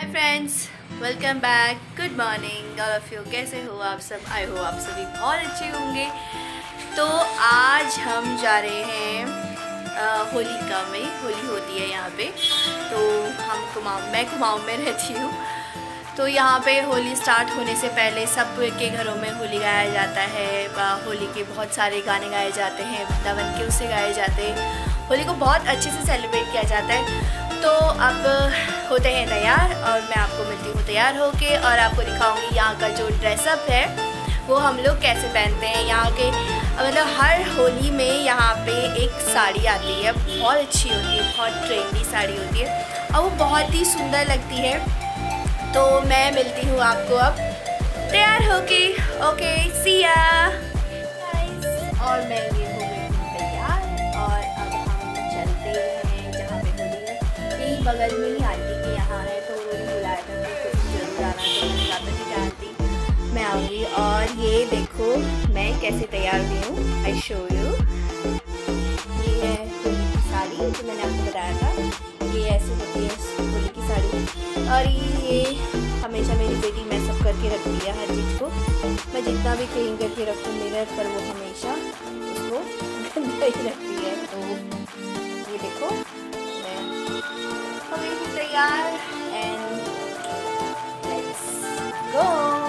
Friends, welcome back. Good morning all of you. कैसे हो आप सब? आई हो आप सभी बहुत अच्छे होंगे। तो आज हम जा रहे हैं होलिका में। होली होती है यहाँ पे, तो मैं कुमाऊँ में रहती हूँ। तो यहाँ पे होली स्टार्ट होने से पहले सब के घरों में होली गाया जाता है। होली के बहुत सारे गाने गाए जाते हैं, वृंदावन के उससे गाए जाते हैं। होली को बहुत अच्छे से सेलिब्रेट किया जाता है। तो अब होते हैं तैयार और मैं आपको मिलती हूँ तैयार होके और आपको दिखाऊंगी यहाँ का जो ड्रेसअप है वो हम लोग कैसे पहनते हैं। यहाँ के मतलब हर होली में यहाँ पे एक साड़ी आती है, बहुत अच्छी होती है, बहुत ट्रेंडी साड़ी होती है और वो बहुत ही सुंदर लगती है। तो मैं मिलती हूँ आपको अब तैयार होके। ओके, सी या गाइस। और मैं ये हो गई हूँ तैयार और अब हम चलते हैं जहाँ पे होली है। यही बगल में ही आंटी के यहाँ है, तो उन्होंने बुलाया था तो जरूर आना। तो मैंने कहा था कि आंटी मैं आऊँगी। और ये देखो मैं कैसे तैयार हुई हूँ, आई शो यू। ये है होली की साड़ी जो मैंने आपको बताया था, ये ऐसे होती है होली की साड़ी। और ये हमेशा मेरी बेटी मैसअप करके रखती है हर चीज़ को। मैं जितना भी क्लीन करके रखूँ मिरर पर, वो हमेशा उसको गंदा ही रखती है। तो ये देखो मैं हो गई थी तैयार एंड लेट्स गो।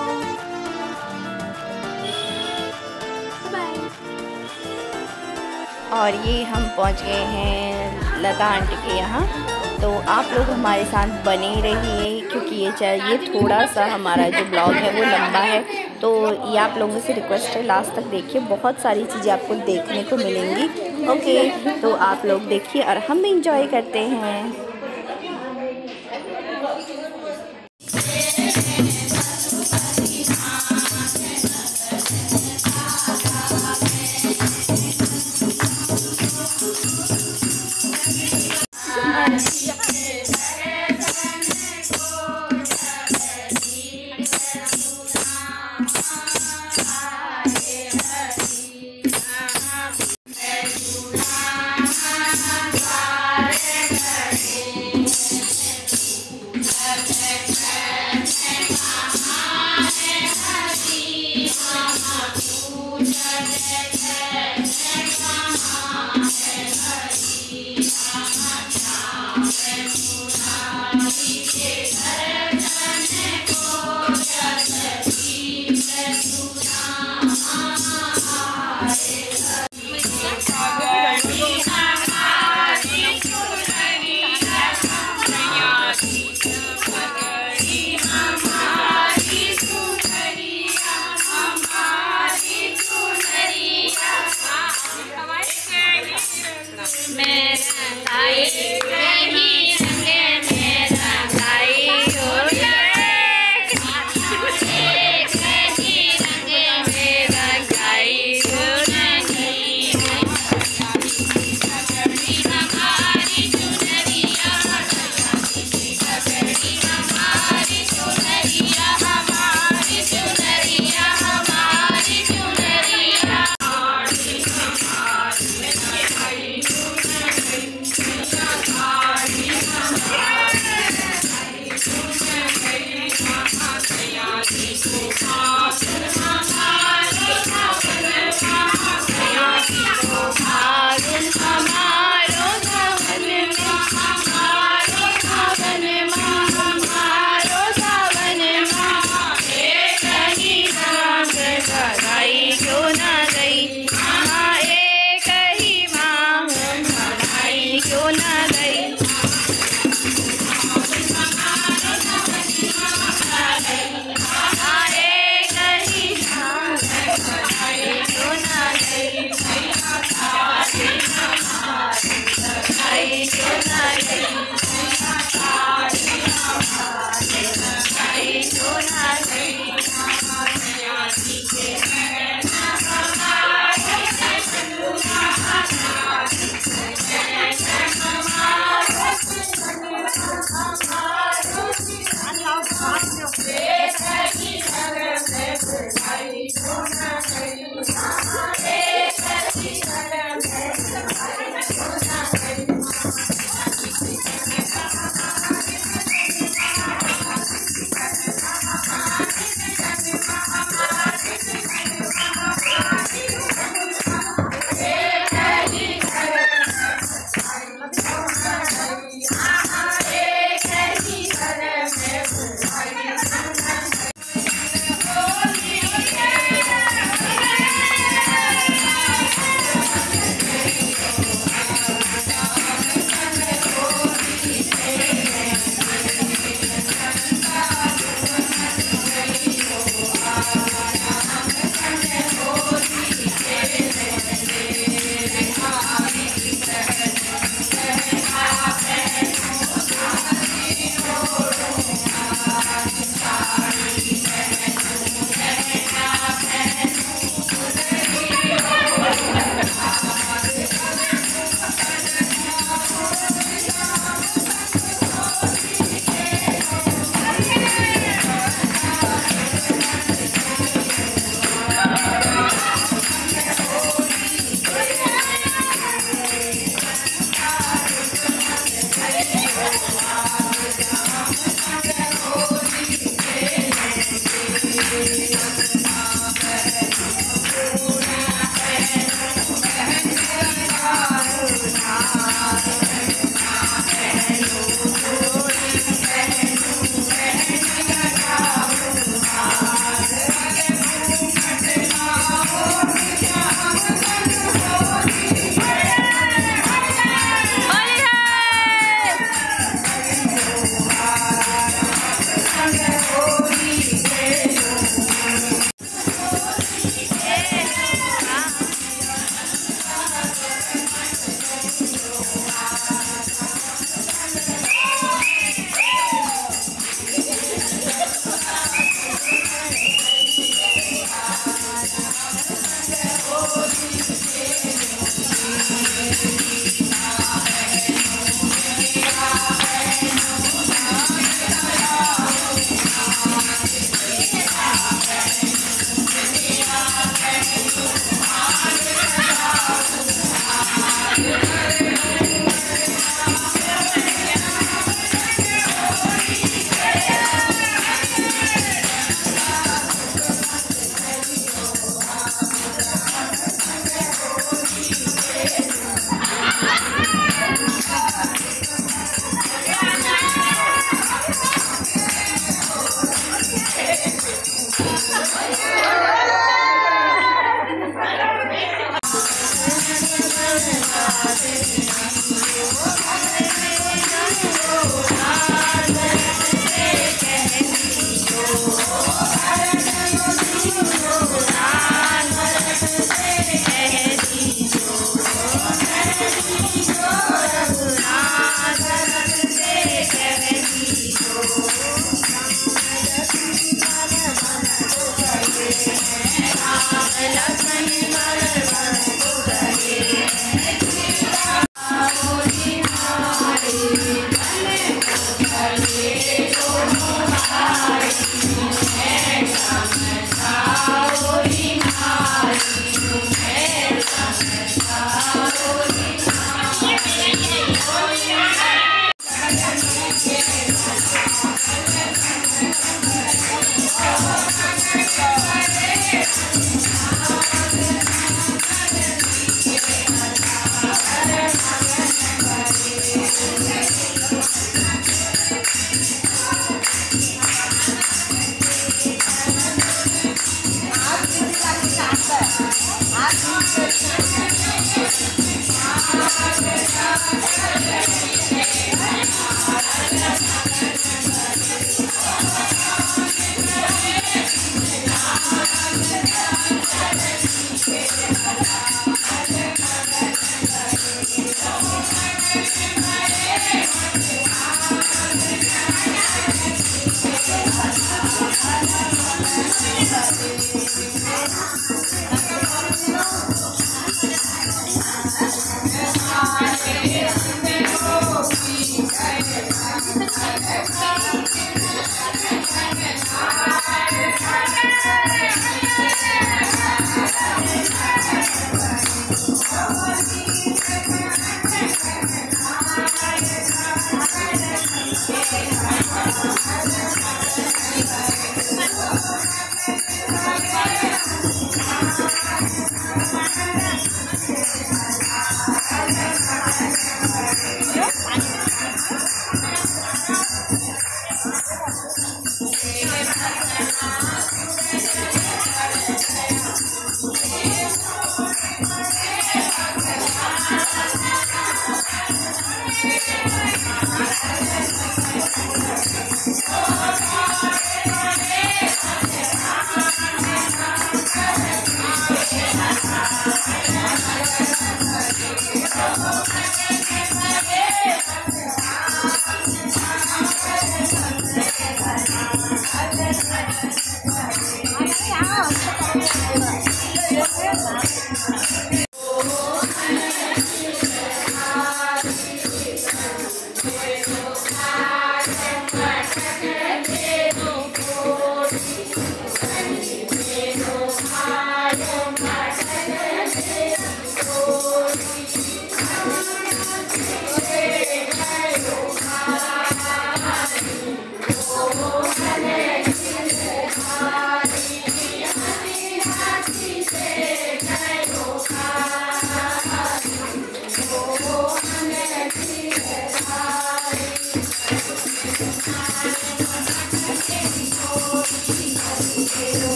बाय। और ये हम पहुंच गए हैं लता आंटी के यहाँ। तो आप लोग हमारे साथ बने रहिए क्योंकि ये थोड़ा सा हमारा जो ब्लॉग है वो लंबा है। तो ये आप लोगों से रिक्वेस्ट है, लास्ट तक देखिए, बहुत सारी चीज़ें आपको देखने को मिलेंगी। ओके, तो आप लोग देखिए और हम भी इंजॉय करते हैं।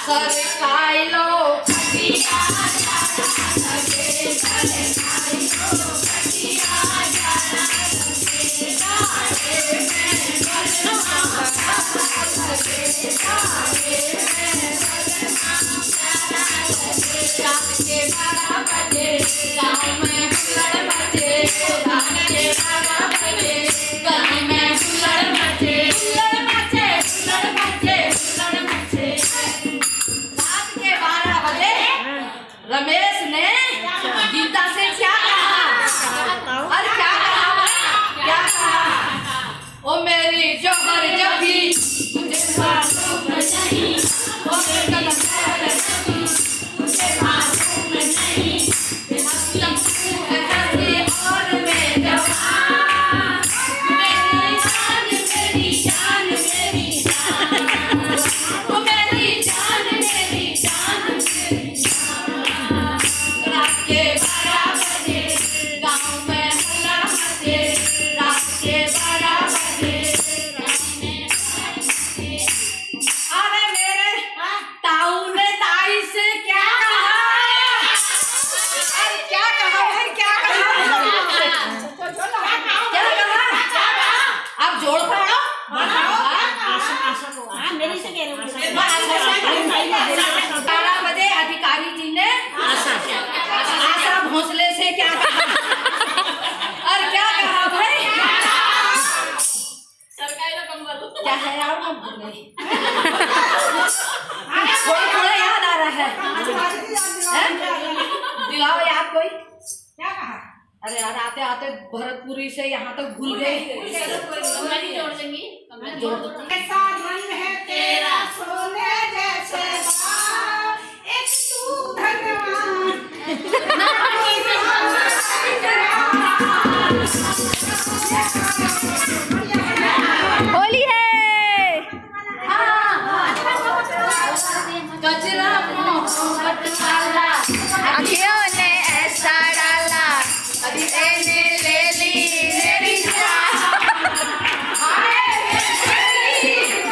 सर खाई लो रमेश ने गीता से क्या कहा? और क्या कहा? क्या कहा? ओ मेरी जोहर जबी मुझे मालूम नहीं, ओ मेरे कदम मुझे मालूम नहीं, और मैं जवान मेरी जान मेरी जान, ओ मेरी जान मेरी जान मेरी के 12 बजे गाँव में हल्ला मचे, रात के 12 बजे अरे मेरे ताऊ ने ताई से क्या कहा? अरे क्या कहा भाई, क्या कहा? क्या कहा? आप जोड़ पाओ मेरी से कह रहे हो। 12 बजे अधिकारी जी ने आशा भोसले से क्या कहा? और क्या कहा भाई? सरकारी रकम क्या है यार, मैं भूल गई। थोड़ा याद आ रहा है, दिलाओ याद कोई। क्या कहा? अरे यार आते आते भरतपुरी से यहाँ तक भूल गए। जोड़ देंगी, जोड़ दो। ऐसा मन है तेरा सोने जैसे एक तू भगवान होली है। कचरा अखियों ने ऐसा डाला, एने ले ली मेरी जान,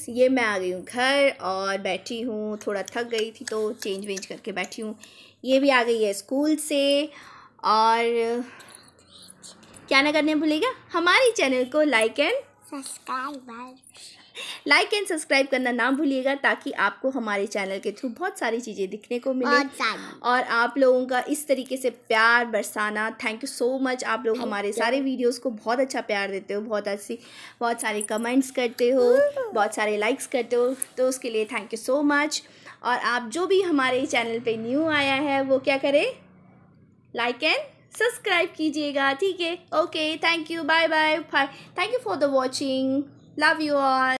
गाइस, ये मैं आ गई हूँ घर और बैठी हूँ, थोड़ा थक गई थी तो चेंज वेंज करके बैठी हूँ। ये भी आ गई है स्कूल से। और क्या ना करने भूलिएगा, हमारे चैनल को लाइक एंड सब्सक्राइब करना ना भूलिएगा, ताकि आपको हमारे चैनल के थ्रू बहुत सारी चीज़ें दिखने को मिले और आप लोगों का इस तरीके से प्यार बरसाना। Thank you so much. आप लोग हमारे सारे वीडियोस को बहुत अच्छा प्यार देते हो, बहुत सारे कमेंट्स करते हो, बहुत सारे लाइक्स करते हो, तो उसके लिए थैंक यू सो मच। और आप जो भी हमारे चैनल पे न्यू आया है वो क्या करे, लाइक एंड सब्सक्राइब कीजिएगा, ठीक है। Okay, thank you, bye bye, thank you for the watching, love you all.